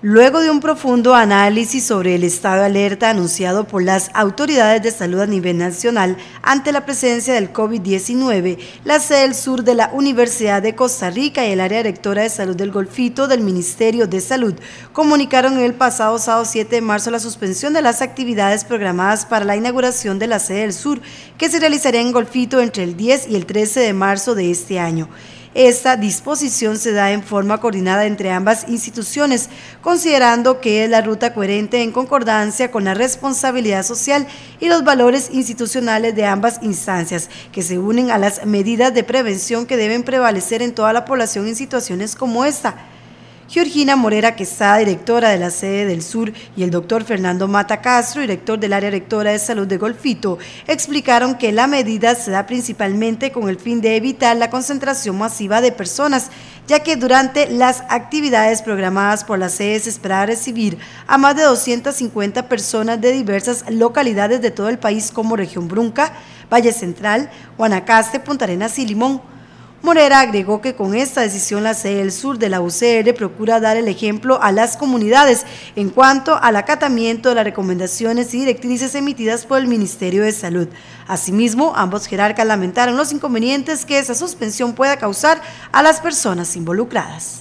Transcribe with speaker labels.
Speaker 1: Luego de un profundo análisis sobre el estado de alerta anunciado por las autoridades de salud a nivel nacional ante la presencia del COVID-19, la sede del sur de la Universidad de Costa Rica y el área directora de salud del Golfito del Ministerio de Salud comunicaron el pasado sábado 7 de marzo la suspensión de las actividades programadas para la inauguración de la sede del sur, que se realizaría en Golfito entre el 10 y el 13 de marzo de este año. Esta disposición se da en forma coordinada entre ambas instituciones, considerando que es la ruta coherente en concordancia con la responsabilidad social y los valores institucionales de ambas instancias, que se unen a las medidas de prevención que deben prevalecer en toda la población en situaciones como esta. Georgina Morera Quesada, directora de la sede del sur, y el doctor Fernando Mata Castro, director del área directora de salud de Golfito, explicaron que la medida se da principalmente con el fin de evitar la concentración masiva de personas, ya que durante las actividades programadas por la sede se espera recibir a más de 250 personas de diversas localidades de todo el país como Región Brunca, Valle Central, Guanacaste, Punta Arenas y Limón. Morera agregó que con esta decisión la sede del sur de la UCR procura dar el ejemplo a las comunidades en cuanto al acatamiento de las recomendaciones y directrices emitidas por el Ministerio de Salud. Asimismo, ambos jerarcas lamentaron los inconvenientes que esa suspensión pueda causar a las personas involucradas.